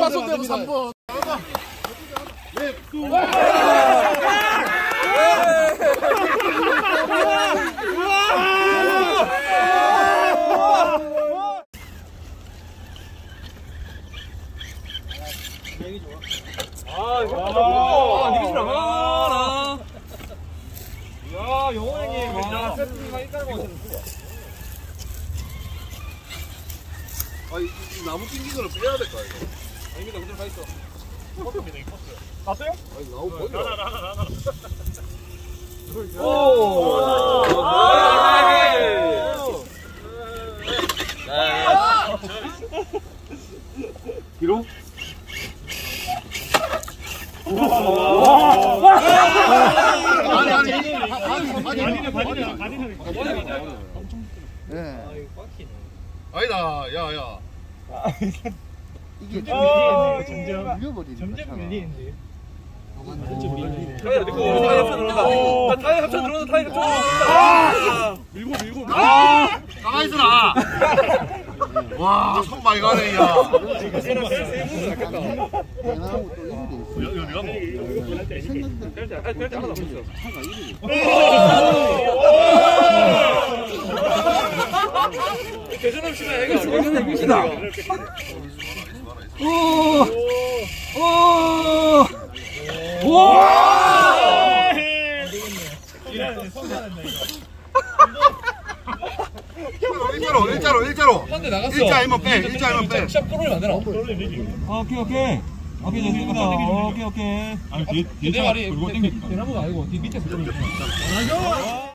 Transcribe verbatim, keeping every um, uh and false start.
삼번 손 대고 삼 번. 네. 아, 아, 니가 좀 나가라. 야, 영호 형님, 야, 세트가 일단 먹었는 좋아. 아, 이, 이 나무 낑긴 거를 빼야 될까 이거? 아닙니다, 그대로 가 있어. 포스입니다, 이 포스. 났어요? 아니 나무 버려. 나나 나나 나나. 오. 뒤로? 아니 아니 아니 아니 바디는 바디는 바디는 네. 아 이거 빡히네. 아니다 야야 이게 점점 밀려버리는 점점 밀리는데. 점점 밀리네. 타이어 넣고 타이어 합쳐 들어온다. 타이어 합쳐 들어온다. 타이어 합쳐 들어온다. 밀고 밀고. 아! 가만히 있어라. 와, 손 많이 가네 야. 대나무 또 이런 데 있어. 여기가 뭐? 생각보다 뺄때 뺄때 하나 남았어. 차가 이래. 대전함 씨가 애가 대전함 씨다. 오! 오! 와! 일자로 일자로 일자로. 한대 나갔어. 일자 아니면 빼. 일자 아니면 빼. 시합 끌어오면 안 되나? 오케이 오케이 오케이 좋습니다. 오케이 오케이. 아니 뒤 뒤에 내 말이 그리고 땡깁니다. 대나무가 아니고 뒤 밑에서 끌어오면